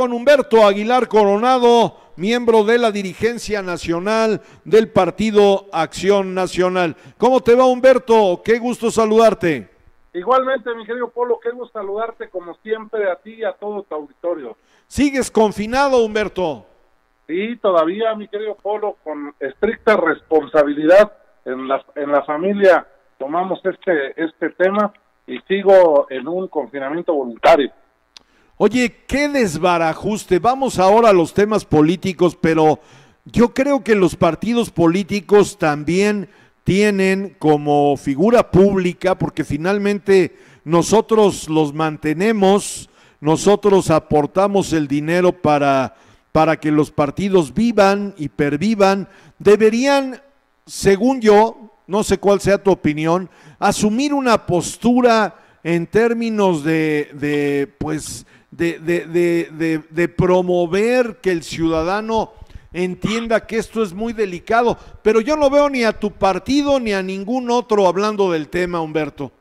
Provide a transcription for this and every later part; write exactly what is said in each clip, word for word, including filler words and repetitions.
con Humberto Aguilar Coronado, miembro de la dirigencia nacional del Partido Acción Nacional. ¿Cómo te va, Humberto? Qué gusto saludarte. Igualmente, mi querido Polo, qué gusto saludarte como siempre a ti y a todo tu auditorio. ¿Sigues confinado, Humberto? Sí, todavía, mi querido Polo, con estricta responsabilidad en la, en la familia tomamos este, este tema y sigo en un confinamiento voluntario. Oye, qué desbarajuste. Vamos ahora a los temas políticos, pero yo creo que los partidos políticos también tienen como figura pública, porque finalmente nosotros los mantenemos, nosotros aportamos el dinero para, para que los partidos vivan y pervivan, deberían, según yo, no sé cuál sea tu opinión, asumir una postura en términos de, de pues, de, de, de, de, de promover que el ciudadano entienda que esto es muy delicado, pero yo no veo ni a tu partido ni a ningún otro hablando del tema, Humberto.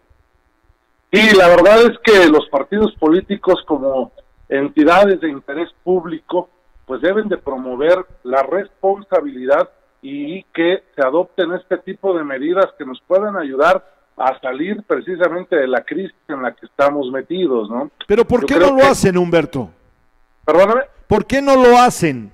Y la verdad es que los partidos políticos como entidades de interés público pues deben de promover la responsabilidad y que se adopten este tipo de medidas que nos puedan ayudar a salir precisamente de la crisis en la que estamos metidos, ¿no? Pero ¿por qué no lo hacen, Humberto? Perdóname. ¿Por qué no lo hacen?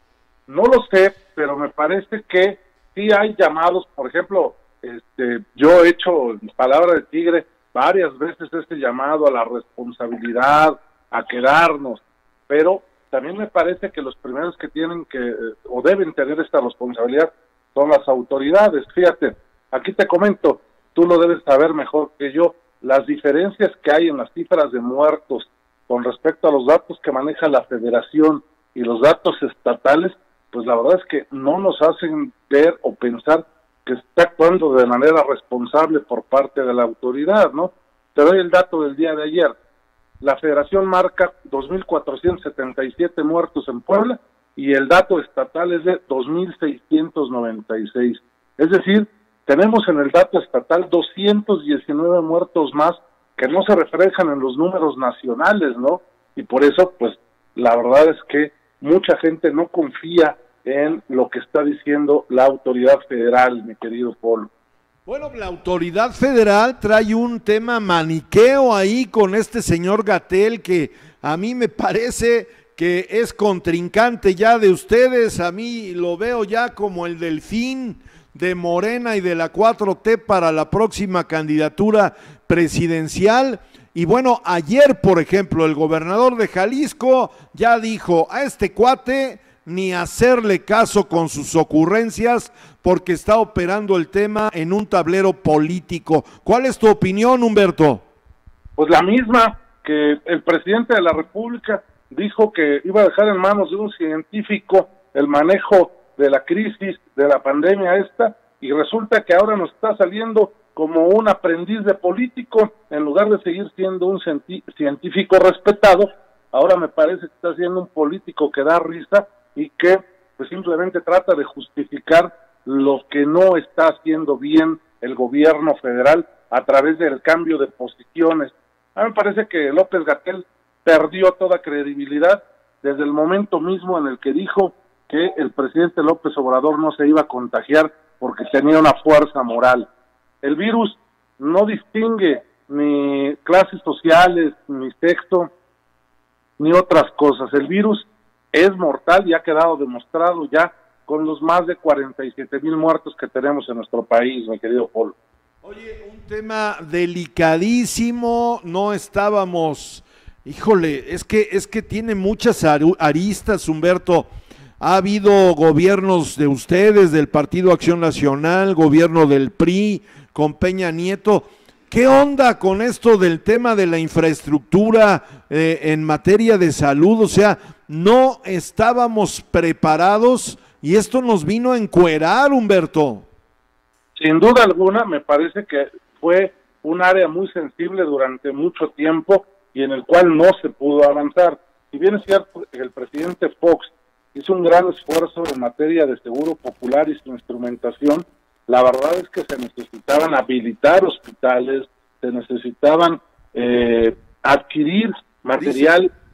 No lo sé, pero me parece que sí hay llamados, por ejemplo, este, yo he hecho, en palabra de tigre, varias veces este llamado a la responsabilidad, a quedarnos, pero también me parece que los primeros que tienen que, o deben tener esta responsabilidad, son las autoridades. Fíjate, aquí te comento, tú lo debes saber mejor que yo, las diferencias que hay en las cifras de muertos con respecto a los datos que maneja la Federación y los datos estatales, pues la verdad es que no nos hacen ver o pensar que se está actuando de manera responsable por parte de la autoridad, ¿no? Te doy el dato del día de ayer. La Federación marca dos mil cuatrocientos setenta y siete muertos en Puebla y el dato estatal es de dos mil seiscientos noventa y seis. Es decir, tenemos en el dato estatal doscientos diecinueve muertos más que no se reflejan en los números nacionales, ¿no? Y por eso, pues, la verdad es que mucha gente no confía en lo que está diciendo la autoridad federal, mi querido Polo. Bueno, la autoridad federal trae un tema maniqueo ahí con este señor Gatell que a mí me parece que es contrincante ya de ustedes, a mí lo veo ya como el delfín de Morena y de la cuatro T para la próxima candidatura presidencial. Y bueno, ayer, por ejemplo, el gobernador de Jalisco ya dijo a este cuate ni hacerle caso con sus ocurrencias porque está operando el tema en un tablero político. ¿Cuál es tu opinión, Humberto? Pues la misma, que el presidente de la República dijo que iba a dejar en manos de un científico el manejo de la crisis, de la pandemia esta, y resulta que ahora nos está saliendo como un aprendiz de político, en lugar de seguir siendo un científico respetado, ahora me parece que está siendo un político que da risa y que pues simplemente trata de justificar lo que no está haciendo bien el gobierno federal a través del cambio de posiciones. A mí me parece que López-Gatell perdió toda credibilidad desde el momento mismo en el que dijo que el presidente López Obrador no se iba a contagiar porque tenía una fuerza moral. El virus no distingue ni clases sociales, ni sexo, ni otras cosas. El virus es mortal y ha quedado demostrado ya con los más de cuarenta y siete mil muertos que tenemos en nuestro país, mi querido Polo. Oye, un tema delicadísimo, no estábamos, híjole, es que, es que tiene muchas aristas, Humberto. Ha habido gobiernos de ustedes, del Partido Acción Nacional, gobierno del P R I, con Peña Nieto. ¿Qué onda con esto del tema de la infraestructura eh, en materia de salud? O sea, no estábamos preparados y esto nos vino a encuerar, Humberto. Sin duda alguna, me parece que fue un área muy sensible durante mucho tiempo y en el cual no se pudo avanzar. Si bien es cierto que el presidente Fox hizo un gran esfuerzo en materia de seguro popular y su instrumentación, la verdad es que se necesitaban habilitar hospitales, se necesitaban eh, adquirir material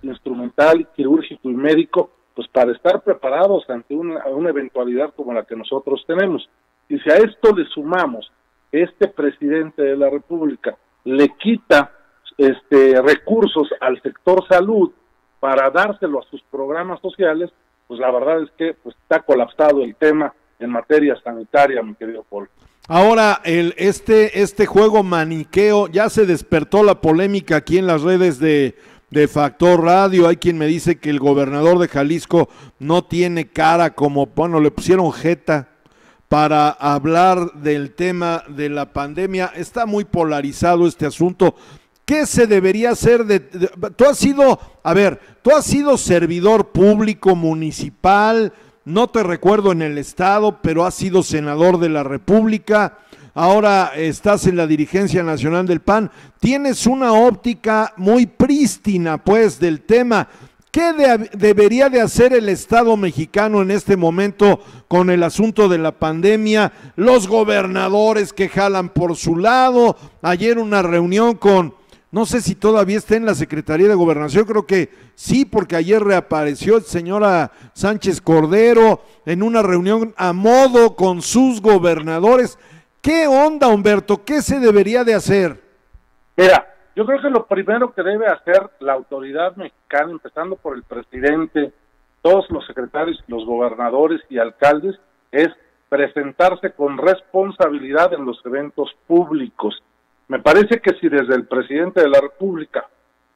instrumental, quirúrgico y médico, pues para estar preparados ante una, una eventualidad como la que nosotros tenemos. Y si a esto le sumamos, este presidente de la República le quita este recursos al sector salud para dárselo a sus programas sociales, pues la verdad es que pues está colapsado el tema en materia sanitaria, mi querido Paul. Ahora, el, este, este juego maniqueo, ya se despertó la polémica aquí en las redes de, de Factor Radio. Hay quien me dice que el gobernador de Jalisco no tiene cara, como, bueno, le pusieron jeta para hablar del tema de la pandemia. Está muy polarizado este asunto. ¿Qué se debería hacer? De, de, tú has sido, a ver, tú has sido servidor público municipal, no te recuerdo en el estado, pero has sido senador de la República, ahora estás en la dirigencia nacional del P A N, tienes una óptica muy prístina, pues, del tema. ¿Qué de, debería de hacer el Estado mexicano en este momento con el asunto de la pandemia? Los gobernadores que jalan por su lado, ayer una reunión con... No sé si todavía está en la Secretaría de Gobernación, creo que sí, porque ayer reapareció señora Sánchez Cordero en una reunión a modo con sus gobernadores. ¿Qué onda, Humberto? ¿Qué se debería de hacer? Mira, yo creo que lo primero que debe hacer la autoridad mexicana, empezando por el presidente, todos los secretarios, los gobernadores y alcaldes, es presentarse con responsabilidad en los eventos públicos. Me parece que si desde el presidente de la República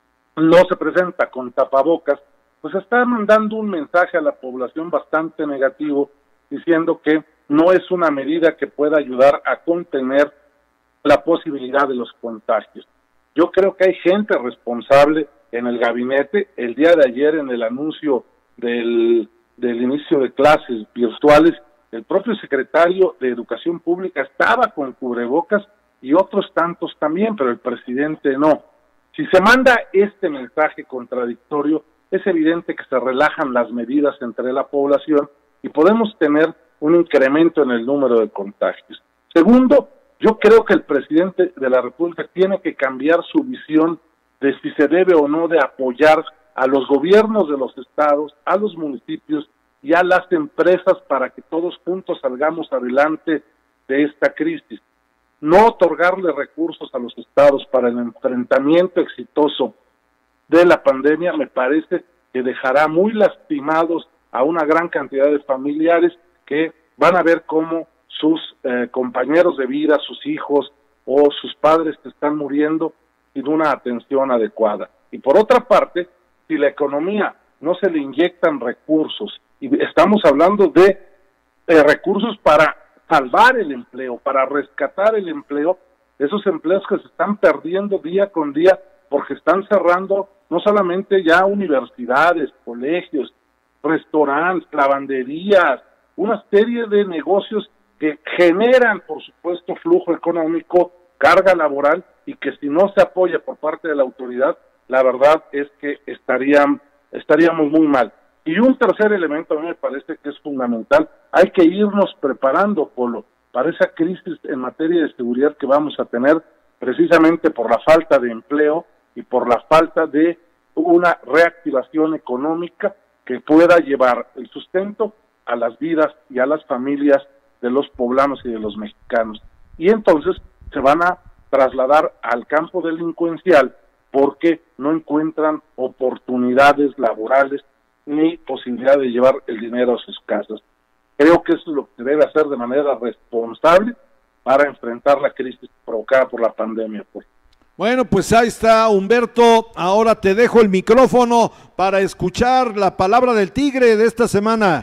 no se presenta con tapabocas, pues está mandando un mensaje a la población bastante negativo, diciendo que no es una medida que pueda ayudar a contener la posibilidad de los contagios. Yo creo que hay gente responsable en el gabinete. El día de ayer, en el anuncio del, del inicio de clases virtuales, el propio secretario de Educación Pública estaba con cubrebocas y otros tantos también, pero el presidente no. Si se manda este mensaje contradictorio, es evidente que se relajan las medidas entre la población y podemos tener un incremento en el número de contagios. Segundo, yo creo que el presidente de la República tiene que cambiar su visión de si se debe o no de apoyar a los gobiernos de los estados, a los municipios y a las empresas para que todos juntos salgamos adelante de esta crisis. No otorgarle recursos a los estados para el enfrentamiento exitoso de la pandemia me parece que dejará muy lastimados a una gran cantidad de familiares que van a ver cómo sus eh, compañeros de vida, sus hijos o sus padres que están muriendo sin una atención adecuada. Y por otra parte, si la economía no se le inyectan recursos, y estamos hablando de eh, recursos para salvar el empleo, para rescatar el empleo, esos empleos que se están perdiendo día con día porque están cerrando no solamente ya universidades, colegios, restaurantes, lavanderías, una serie de negocios que generan, por supuesto, flujo económico, carga laboral, y que si no se apoya por parte de la autoridad, la verdad es que estarían, estaríamos muy mal. Y un tercer elemento a mí me parece que es fundamental, hay que irnos preparando, Polo, para esa crisis en materia de seguridad que vamos a tener precisamente por la falta de empleo y por la falta de una reactivación económica que pueda llevar el sustento a las vidas y a las familias de los poblanos y de los mexicanos. Y entonces se van a trasladar al campo delincuencial porque no encuentran oportunidades laborales ni posibilidad de llevar el dinero a sus casas. Creo que eso es lo que se debe hacer de manera responsable para enfrentar la crisis provocada por la pandemia. Bueno, pues ahí está, Humberto. Ahora te dejo el micrófono para escuchar la palabra del tigre de esta semana.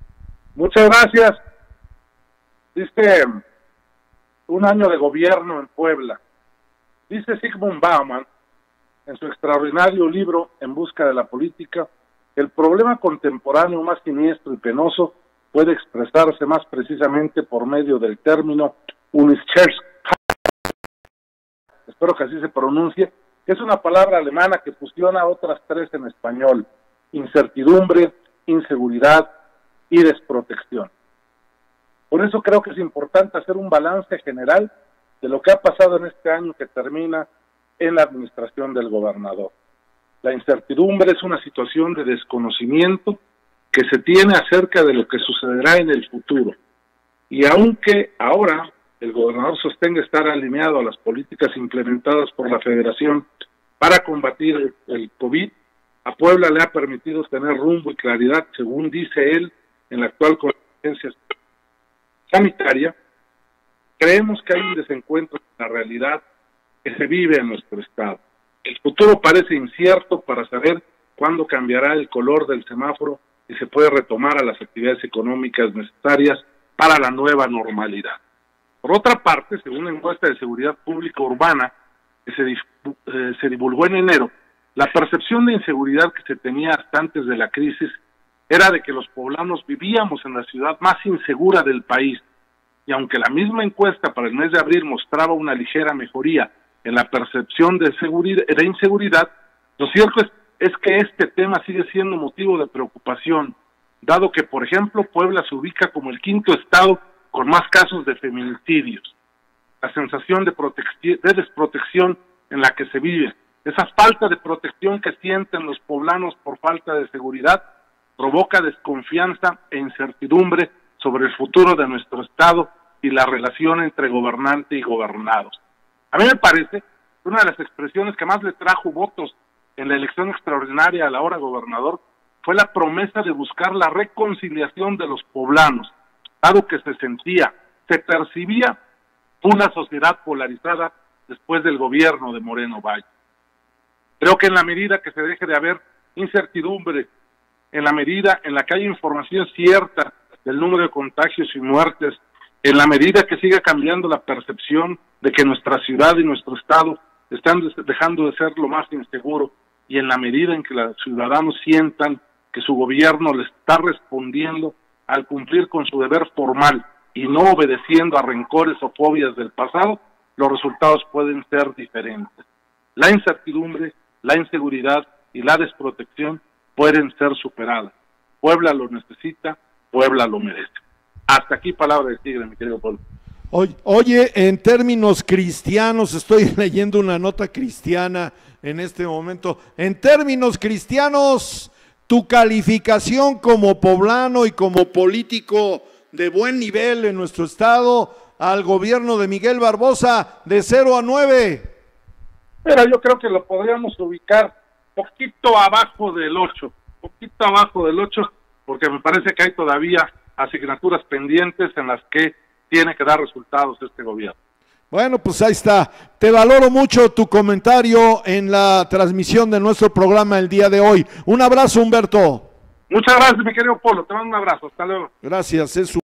Muchas gracias. Dice un año de gobierno en Puebla. Dice Zygmunt Bauman en su extraordinario libro En busca de la política, el problema contemporáneo más siniestro y penoso puede expresarse más precisamente por medio del término Unsicherheit, espero que así se pronuncie, que es una palabra alemana que fusiona otras tres en español: incertidumbre, inseguridad y desprotección. Por eso creo que es importante hacer un balance general de lo que ha pasado en este año que termina en la administración del gobernador. La incertidumbre es una situación de desconocimiento que se tiene acerca de lo que sucederá en el futuro. Y aunque ahora el gobernador sostenga estar alineado a las políticas implementadas por la Federación para combatir el COVID, a Puebla le ha permitido tener rumbo y claridad, según dice él, en la actual contingencia sanitaria. Creemos que hay un desencuentro en la realidad que se vive en nuestro estado. El futuro parece incierto para saber cuándo cambiará el color del semáforo y se puede retomar a las actividades económicas necesarias para la nueva normalidad. Por otra parte, según la encuesta de seguridad pública urbana que se, eh, se divulgó en enero, la percepción de inseguridad que se tenía hasta antes de la crisis era de que los poblanos vivíamos en la ciudad más insegura del país, y aunque la misma encuesta para el mes de abril mostraba una ligera mejoría en la percepción de, seguridad, de inseguridad, lo cierto es, es que este tema sigue siendo motivo de preocupación, dado que, por ejemplo, Puebla se ubica como el quinto estado con más casos de feminicidios. La sensación de, de desprotección en la que se vive, esa falta de protección que sienten los poblanos por falta de seguridad, provoca desconfianza e incertidumbre sobre el futuro de nuestro estado y la relación entre gobernante y gobernados. A mí me parece que una de las expresiones que más le trajo votos en la elección extraordinaria al ahora gobernador fue la promesa de buscar la reconciliación de los poblanos, dado que se sentía, se percibía una sociedad polarizada después del gobierno de Moreno Valle. Creo que en la medida que se deje de haber incertidumbre, en la medida en la que haya información cierta del número de contagios y muertes, en la medida que siga cambiando la percepción de que nuestra ciudad y nuestro estado están dejando de ser lo más inseguro, y en la medida en que los ciudadanos sientan que su gobierno les está respondiendo al cumplir con su deber formal y no obedeciendo a rencores o fobias del pasado, los resultados pueden ser diferentes. La incertidumbre, la inseguridad y la desprotección pueden ser superadas. Puebla lo necesita, Puebla lo merece. Hasta aquí palabra de tigre, mi querido Polo. Oye, en términos cristianos, estoy leyendo una nota cristiana en este momento. En términos cristianos, tu calificación como poblano y como político de buen nivel en nuestro estado al gobierno de Miguel Barbosa, de cero a nueve. Pero yo creo que lo podríamos ubicar poquito abajo del ocho, poquito abajo del ocho, porque me parece que hay todavía asignaturas pendientes en las que tiene que dar resultados este gobierno. Bueno, pues ahí está. Te valoro mucho tu comentario en la transmisión de nuestro programa el día de hoy. Un abrazo, Humberto. Muchas gracias, mi querido Polo. Te mando un abrazo. Hasta luego. Gracias. Es